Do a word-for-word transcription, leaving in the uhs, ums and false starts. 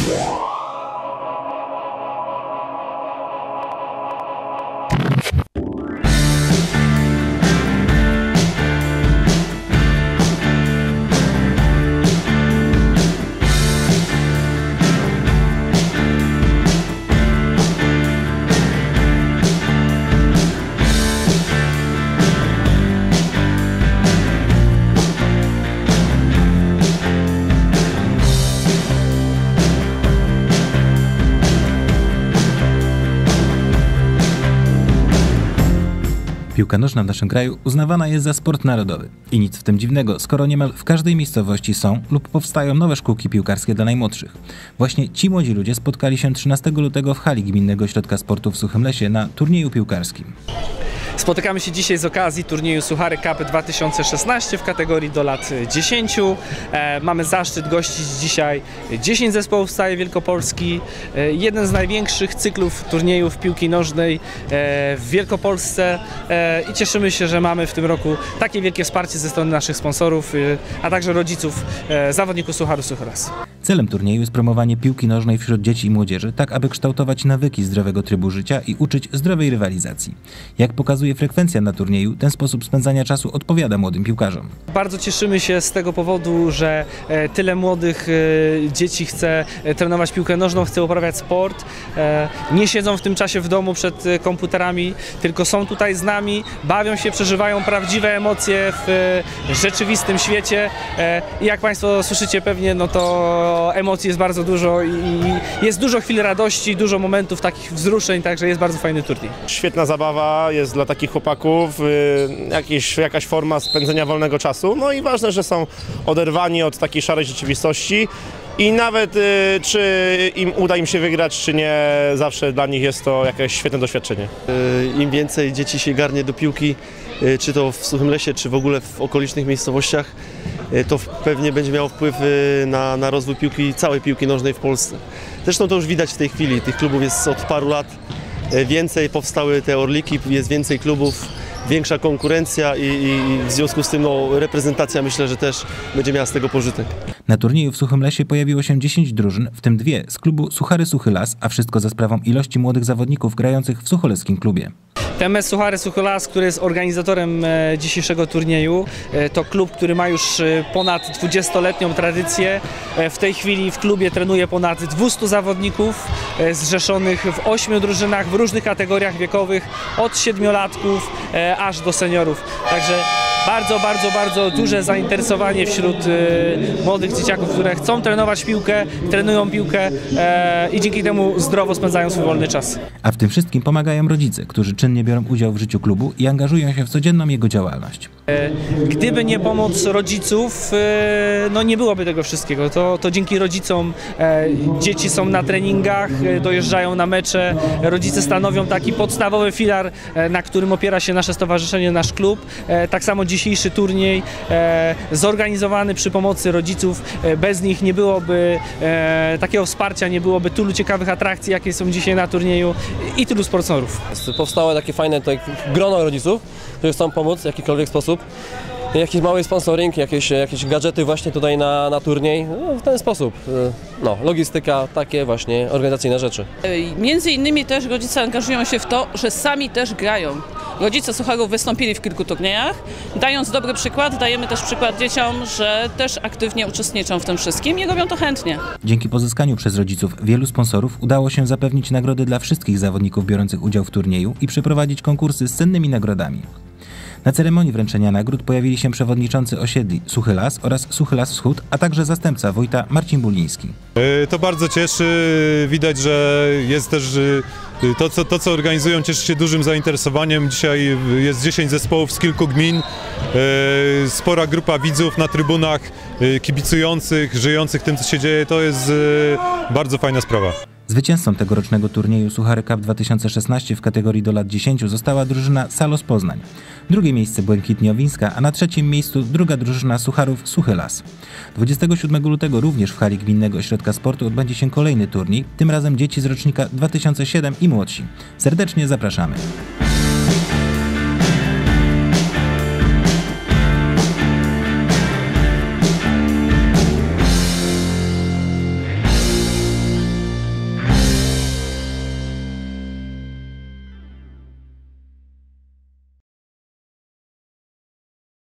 Piłka nożna w naszym kraju uznawana jest za sport narodowy. I nic w tym dziwnego, skoro niemal w każdej miejscowości są lub powstają nowe szkółki piłkarskie dla najmłodszych. Właśnie ci młodzi ludzie spotkali się trzynastego lutego w hali Gminnego Ośrodka Sportu w Suchym Lesie na turnieju piłkarskim. Spotykamy się dzisiaj z okazji turnieju Suchary Cup dwa tysiące szesnaście w kategorii do lat dziesięciu. E, mamy zaszczyt gościć dzisiaj dziesięć zespołów z całej Wielkopolski. E, jeden z największych cyklów turniejów piłki nożnej e, w Wielkopolsce e, i cieszymy się, że mamy w tym roku takie wielkie wsparcie ze strony naszych sponsorów, e, a także rodziców e, zawodników Sucharu Suchy Las. Celem turnieju jest promowanie piłki nożnej wśród dzieci i młodzieży, tak aby kształtować nawyki zdrowego trybu życia i uczyć zdrowej rywalizacji. Jak pokazuje frekwencja na turnieju, ten sposób spędzania czasu odpowiada młodym piłkarzom. Bardzo cieszymy się z tego powodu, że tyle młodych dzieci chce trenować piłkę nożną, chce uprawiać sport. Nie siedzą w tym czasie w domu przed komputerami, tylko są tutaj z nami, bawią się, przeżywają prawdziwe emocje w rzeczywistym świecie. I jak Państwo słyszycie pewnie, no to emocji jest bardzo dużo i jest dużo chwil radości, dużo momentów takich wzruszeń, także jest bardzo fajny turniej. Świetna zabawa jest dla takich chłopaków, jakieś, jakaś forma spędzenia wolnego czasu, no i ważne, że są oderwani od takiej szarej rzeczywistości i nawet czy im uda im się wygrać, czy nie, zawsze dla nich jest to jakieś świetne doświadczenie. Im więcej dzieci się garnie do piłki, czy to w Suchym Lesie, czy w ogóle w okolicznych miejscowościach, to pewnie będzie miało wpływ na, na rozwój piłki, całej piłki nożnej w Polsce. Zresztą to już widać w tej chwili, tych klubów jest od paru lat więcej, powstały te Orliki, jest więcej klubów, większa konkurencja i, i w związku z tym no, reprezentacja myślę, że też będzie miała z tego pożytek. Na turnieju w Suchym Lesie pojawiło się dziesięć drużyn, w tym dwie z klubu Suchary Suchy Las, a wszystko za sprawą ilości młodych zawodników grających w sucholeskim klubie. T M S Suchary Suchy Las, który jest organizatorem dzisiejszego turnieju, to klub, który ma już ponad dwudziestoletnią tradycję. W tej chwili w klubie trenuje ponad dwustu zawodników zrzeszonych w ośmiu drużynach w różnych kategoriach wiekowych, od siedmiolatków aż do seniorów. Także bardzo, bardzo, bardzo duże zainteresowanie wśród młodych dzieciaków, które chcą trenować piłkę, trenują piłkę i dzięki temu zdrowo spędzają swój wolny czas. A w tym wszystkim pomagają rodzice, którzy czynnie biorą udział w życiu klubu i angażują się w codzienną jego działalność. Gdyby nie pomoc rodziców, no nie byłoby tego wszystkiego. To, to dzięki rodzicom dzieci są na treningach, dojeżdżają na mecze, rodzice stanowią taki podstawowy filar, na którym opiera się nasze stowarzyszenie, nasz klub. Tak samo dzisiejszy turniej zorganizowany przy pomocy rodziców. Bez nich nie byłoby takiego wsparcia, nie byłoby tylu ciekawych atrakcji, jakie są dzisiaj na turnieju i tylu sponsorów. Powstało takie fajne tutaj grono rodziców, którzy chcą pomóc w jakikolwiek sposób. Jakiś mały sponsoring, jakieś, jakieś gadżety właśnie tutaj na, na turniej, no, w ten sposób. No, logistyka, takie właśnie organizacyjne rzeczy. Między innymi też rodzice angażują się w to, że sami też grają. Rodzice Sucharów wystąpili w kilku turniejach, dając dobry przykład, dajemy też przykład dzieciom, że też aktywnie uczestniczą w tym wszystkim i robią to chętnie. Dzięki pozyskaniu przez rodziców wielu sponsorów udało się zapewnić nagrody dla wszystkich zawodników biorących udział w turnieju i przeprowadzić konkursy z cennymi nagrodami. Na ceremonii wręczenia nagród pojawili się przewodniczący osiedli Suchy Las oraz Suchy Las Wschód, a także zastępca wójta Marcin Buliński. To bardzo cieszy, widać, że jest też to co, to, co organizują, cieszy się dużym zainteresowaniem. Dzisiaj jest dziesięć zespołów z kilku gmin, spora grupa widzów na trybunach, kibicujących, żyjących tym, co się dzieje, to jest bardzo fajna sprawa. Zwycięzcą tegorocznego turnieju Suchary Cup dwa tysiące szesnaście w kategorii do lat dziesięciu została drużyna Salos Poznań. Drugie miejsce Błękitniowińska, a na trzecim miejscu druga drużyna Sucharów Suchy Las. dwudziestego siódmego lutego również w hali Gminnego Ośrodka Sportu odbędzie się kolejny turniej, tym razem dzieci z rocznika dwa tysiące siódmego i młodsi. Serdecznie zapraszamy.